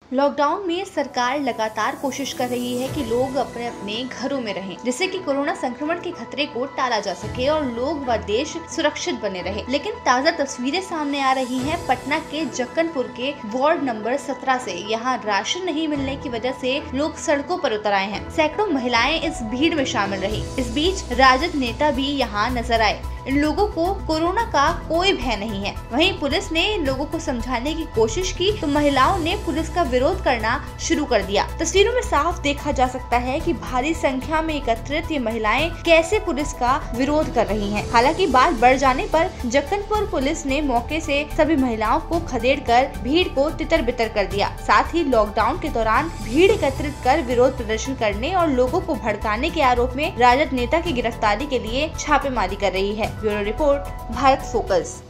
Lockdown में सरकार लगातार कोशिश कर रही है कि लोग अपने अपने घरों में रहें, जिससे कि कोरोना संक्रमण के खतरे को टाला जा सके और लोग व देश सुरक्षित बने रहे। लेकिन ताज़ा तस्वीरें सामने आ रही हैं पटना के जक्कनपुर के वार्ड नंबर 17 से। यहाँ राशन नहीं मिलने की वजह से लोग सड़कों पर उतर आए हैं। सैकड़ों महिलाएं इस भीड़ में शामिल रही। इस बीच राजद नेता भी यहाँ नजर आए। इन लोगों को कोरोना का कोई भय नहीं है। वहीं पुलिस ने लोगों को समझाने की कोशिश की तो महिलाओं ने पुलिस का विरोध करना शुरू कर दिया। तस्वीरों में साफ देखा जा सकता है कि भारी संख्या में एकत्रित ये महिलाएं कैसे पुलिस का विरोध कर रही हैं। हालांकि बात बढ़ जाने पर जक्कनपुर पुलिस ने मौके से सभी महिलाओं को खदेड़कर भीड़ को तितर बितर कर दिया। साथ ही लॉकडाउन के दौरान भीड़ एकत्रित कर विरोध प्रदर्शन करने और लोगों को भड़काने के आरोप में राजद नेता की गिरफ्तारी के लिए छापेमारी कर रही है। Bureau report, Bharat focus.